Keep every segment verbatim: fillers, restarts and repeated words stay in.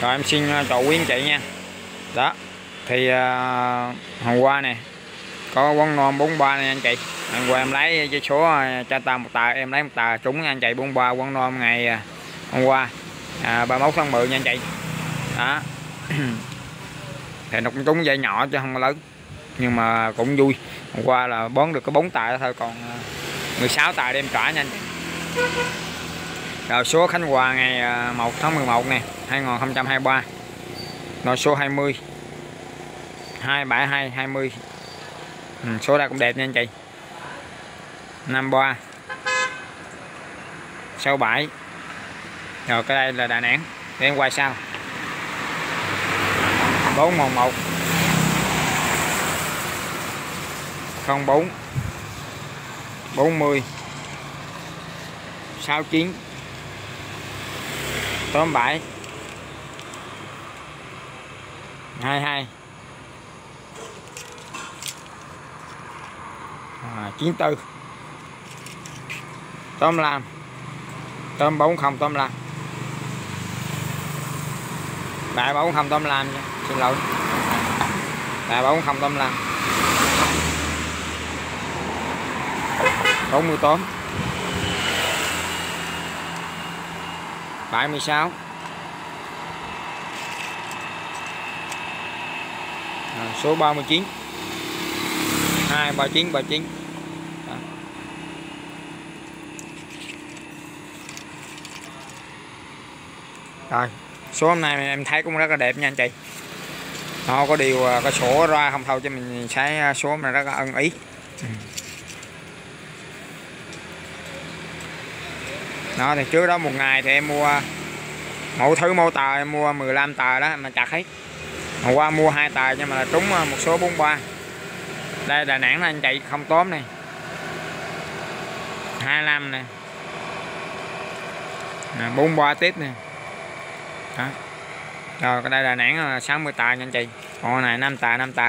Rồi em xin chào quý anh chị nha. Đó thì uh, hôm qua nè có quán non bốn ba này anh chị. Hôm qua em lấy cái số cho ta một tờ, em lấy một tờ trúng nha anh chị. bốn ba quán non ngày hôm qua à, ba mươi mốt tháng mười nha anh chị. Đó thì nó cũng trúng dây nhỏ chứ không có lớn, nhưng mà cũng vui. Hôm qua là bón được có bốn tờ thôi, còn mười sáu tờ đem trả nha anh chị. Rồi số Khánh Hòa ngày một tháng mười một nè hai nghìn không trăm hai mươi ba, rồi số hai mươi hai bảy hai hai mươi. Ừ, số đây cũng đẹp nha anh chị. năm ba sáu bảy. Rồi cái đây là Đà Nẵng để em quay sau. bốn một một không bốn bốn mươi sáu chín tám bảy hai hai à, chín tư tám lăm tám bốn không tám lăm đại bốn không tám lăm nha, xin lỗi, đại bốn không tám lăm bốn mươi tám bảy mươi sáu à, số ba mươi chín hai ba chín ba chín. Đó. Rồi số hôm nay em thấy cũng rất là đẹp nha anh chị. Nó có điều cái sổ ra không thôi cho mình thấy số này rất là ưng ý. Ừ. Đó thì trước đó một ngày thì em mua mỗi thứ mỗi tờ em mua mười lăm tờ đó mà chặt hết. Hôm qua mua hai tờ nhưng mà là trúng một số bốn ba. Đây Đà Nẵng anh chị không tóm này. hai mươi lăm nè. bốn ba tiếp nè. Đó. Rồi cái đây Đà Nẵng là sáu mươi tờ nha anh chị. Còn này năm tờ năm tờ.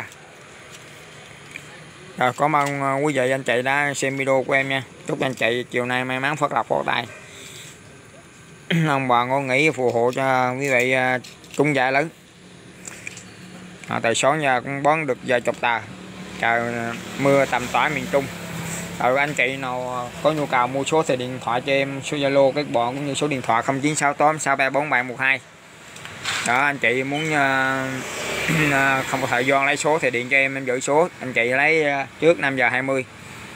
Rồi cảm ơn quý vị anh chị đã xem video của em nha. Chúc anh chị chiều nay may mắn phát lộc phát tài. Ông bà ngon nghỉ phù hộ cho quý vị trúng giải lớn. À, tại sáng giờ cũng bón được vài chục tờ. Trời mưa tầm tỏi miền Trung. Rồi anh chị nào có nhu cầu mua số thì điện thoại cho em, số Zalo các bọn cũng như số điện thoại không chín sáu tám sáu ba bốn bảy một hai. Đó anh chị muốn uh, không có thời gian lấy số thì điện cho em em giữ số, anh chị lấy uh, trước năm giờ hai mươi.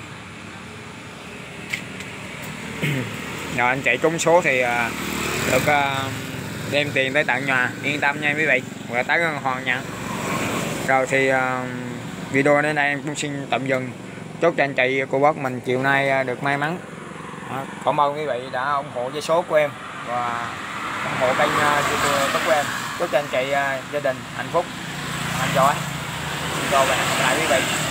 Rồi anh chị trúng số thì uh, được uh, đem tiền tới tận nhà, yên tâm nha quý vị, và tới ngân hàng nhận. Rồi thì uh, video đến đây em cũng xin tạm dừng. Chúc cho anh chị cô bác mình chiều nay được may mắn. Đó, cảm ơn quý vị đã ủng hộ với số của em và ủng hộ kênh YouTube của em. Chúc cho anh chị gia đình hạnh phúc, hạnh giỏi. Rồi và hẹn gặp lại quý vị.